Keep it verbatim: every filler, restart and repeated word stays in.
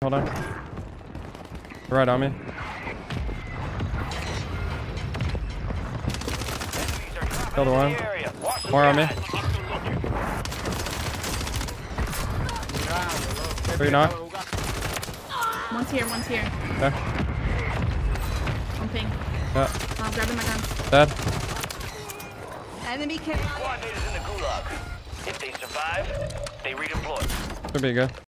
Hold on. Right on me. Killed one. More on me. Three knock. One's here, one's here. Okay. One ping. Yeah. I'm grabbing my gun. Dead. Enemy kill. Squad leaders in the gulag. If they survive, they redeploy. Should be good.